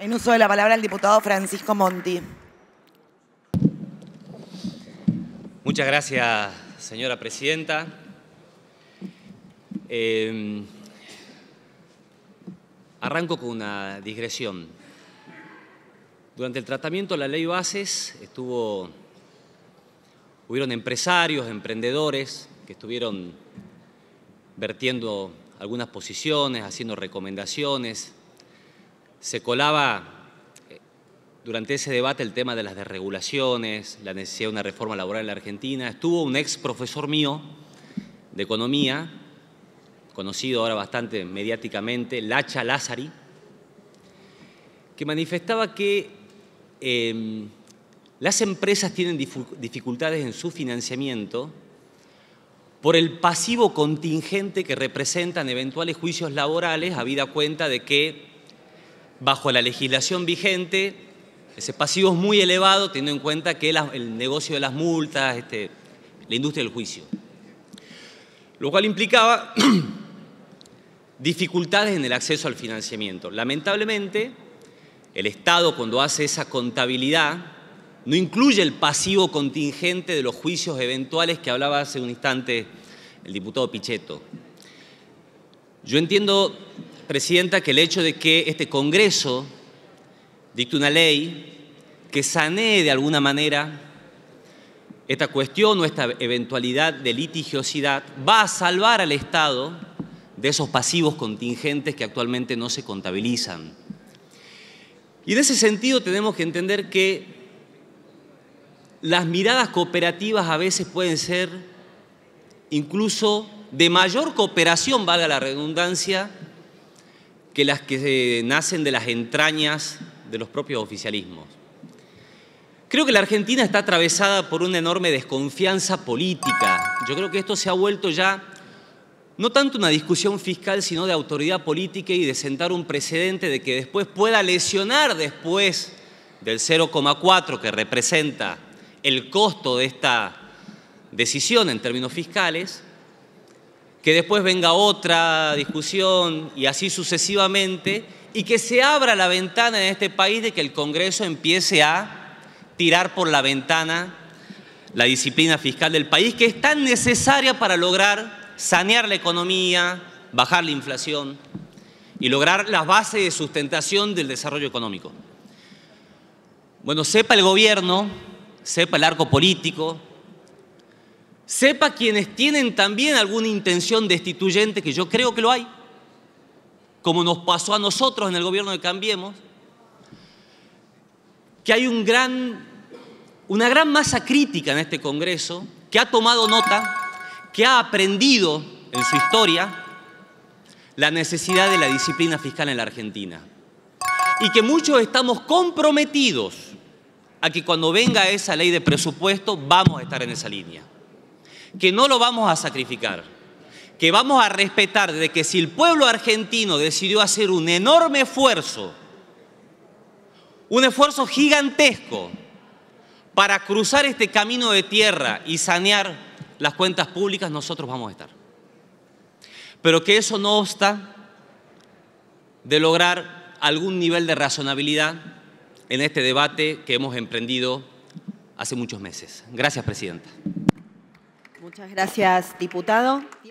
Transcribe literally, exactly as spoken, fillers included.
En uso de la palabra el diputado Francisco Monti. Muchas gracias, señora presidenta. Eh, arranco con una digresión. Durante el tratamiento de la ley Bases estuvo, hubieron empresarios, emprendedores que estuvieron vertiendo algunas posiciones, haciendo recomendaciones. Se colaba durante ese debate el tema de las desregulaciones, la necesidad de una reforma laboral en la Argentina. Estuvo un ex profesor mío de economía, conocido ahora bastante mediáticamente, Lacha Lázari, que manifestaba que eh, las empresas tienen dificultades en su financiamiento por el pasivo contingente que representan eventuales juicios laborales, habida cuenta de que bajo la legislación vigente ese pasivo es muy elevado, teniendo en cuenta que la, el negocio de las multas, este, la industria del juicio. Lo cual implicaba dificultades en el acceso al financiamiento. Lamentablemente, el Estado, cuando hace esa contabilidad, no incluye el pasivo contingente de los juicios eventuales que hablaba hace un instante el diputado Pichetto. Yo entiendo, presidenta, que el hecho de que este Congreso dicte una ley que sanee de alguna manera esta cuestión o esta eventualidad de litigiosidad va a salvar al Estado de esos pasivos contingentes que actualmente no se contabilizan. Y en ese sentido tenemos que entender que las miradas cooperativas a veces pueden ser incluso de mayor cooperación, valga la redundancia, que las que nacen de las entrañas de los propios oficialismos. Creo que la Argentina está atravesada por una enorme desconfianza política. Yo creo que esto se ha vuelto ya no tanto una discusión fiscal, sino de autoridad política y de sentar un precedente de que después pueda lesionar después del cero coma cuatro que representa el costo de esta decisión en términos fiscales, que después venga otra discusión y así sucesivamente, y que se abra la ventana en este país de que el Congreso empiece a tirar por la ventana la disciplina fiscal del país, que es tan necesaria para lograr sanear la economía, bajar la inflación y lograr las bases de sustentación del desarrollo económico. Bueno, sepa el gobierno, sepa el arco político, sepa quienes tienen también alguna intención destituyente, que yo creo que lo hay, como nos pasó a nosotros en el gobierno de Cambiemos, que hay un gran, una gran masa crítica en este Congreso que ha tomado nota, que ha aprendido en su historia la necesidad de la disciplina fiscal en la Argentina y que muchos estamos comprometidos a que cuando venga esa ley de presupuesto vamos a estar en esa línea, que no lo vamos a sacrificar, que vamos a respetar de que si el pueblo argentino decidió hacer un enorme esfuerzo, un esfuerzo gigantesco para cruzar este camino de tierra y sanear las cuentas públicas, nosotros vamos a estar. Pero que eso no obsta de lograr algún nivel de razonabilidad en este debate que hemos emprendido hace muchos meses. Gracias, presidenta. Muchas gracias, diputado.